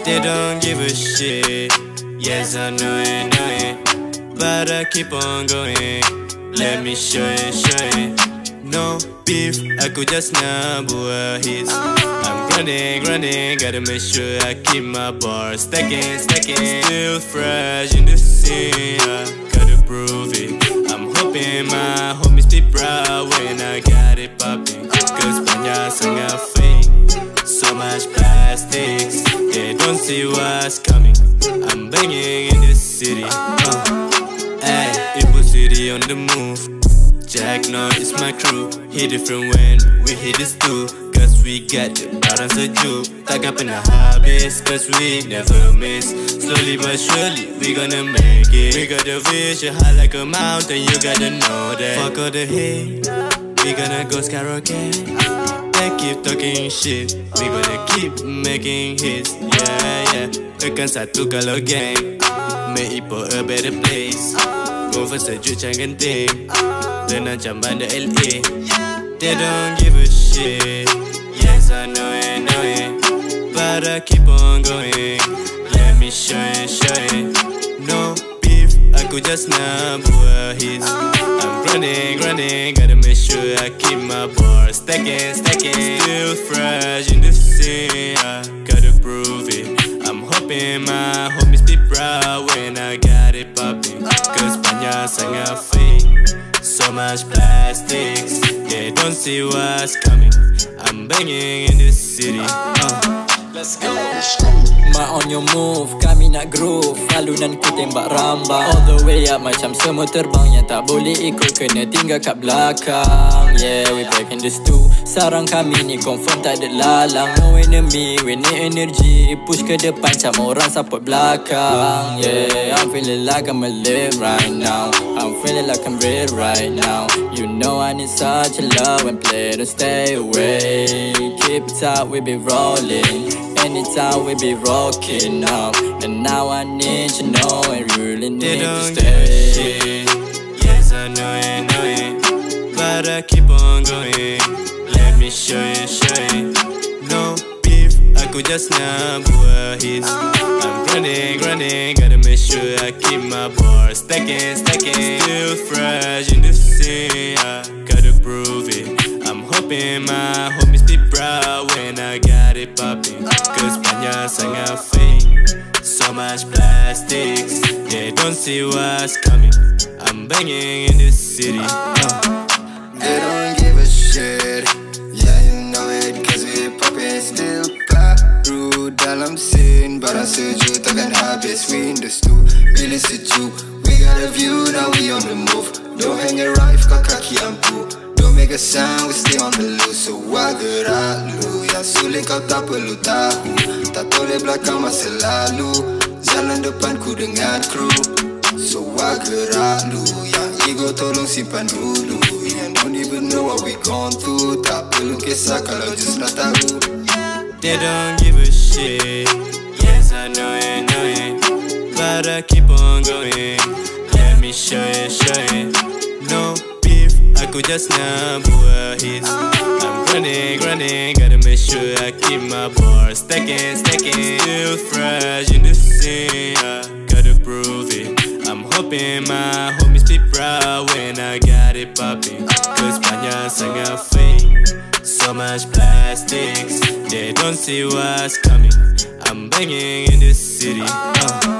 They don't give a shit. Yes, I know it, but I keep on going. Let me show it. No beef, aku just nabua hits. I'm grinding, gotta make sure I keep my bars stacking. Still fresh in the scene, I gotta prove it. I'm hoping my homies be proud when I got it popping. Cause banyak sangat fake, so much plastics, they don't see what's coming. I'm banging in this city, ay, Ibu city on the move. JEKNORTH is my crew, hit different when we hit this too. Cause we got the barang sejuk, takkan pernah habis. Cause we never miss, slowly but surely we gonna make it. We got the vision high like a mountain, you gotta know that. Fuck all the hate, we gonna go SKYROCKET. They keep talking shit, we gonna keep making hits. Yeah, tekan satu kalau gang, make Ipoh a better place. Over sejuk jangan genting, tenang macam bandar LA. They don't give a shit. Yes, I know it, but I keep on going. Let me show it. No beef, aku just nabua hits. I'm grinding, gotta make sure I keep my bars stacking. Still fresh in the scene, I gotta prove it. I'm hoping my homies be proud when I got it popping. Cause banyak sangat fake, so much plastics, they don't see what's coming. I'm banging in this city, let's go. My on your move, kami nak groove. Alunan ku tembak rambang all the way up, macam semua terbang yang tak boleh ikut, kena tinggal kat belakang. Yeah, we back in this too. Sarang kami ni confirm tak ada lalang. No enemy, we need energy. Push ke depan macam orang support belakang. Yeah, I'm feeling like I'm alive right now. I'm feeling like I'm real right now. You know I need such a love and play to stay away. Keep it up, we be rolling. Anytime we be rocking up, and now I need to know and really need to stay. Yes, I know it, but I keep on going. Let me show it. No beef, aku just nabua hits. I'm grinding, gotta make sure I keep my bars stacking. Still fresh in the scene, I gotta prove it. I'm hoping my homies be proud when I got it popping. Cause banyak sangat fake, so much plastics, they don't see what's coming. I'm banging in this city, They don't give a shit. Yeah, you know it, cause we poppin' still baru dalam scene. Barang sejuk takkan habis, we in the stew. Bila sejuk, we got a view, now we on the move. Don't hang around if kau kaki ampuh. Don't make a sound, we stay on the loose. So why gerak lu, yang sulit kau tak perlu tahu. Tak toleh belakang masa lalu, jalan depan ku dengan kru. So why gerak lu, yang ego tolong simpan dulu. Yang don't even know what we gone through, tak perlu kisah kalau just nak tahu. They don't give a shit. Yes, I know it, but I keep on going. Let me show it. No beef, aku just nabua hits. I'm grinding, gotta make sure I keep my bars stacking. Still fresh in the scene, I gotta prove it. I'm hoping my homies be proud when I got it popping. Cause banyak sangat fake, so much plastics, they don't see what's coming. I'm banging in this city,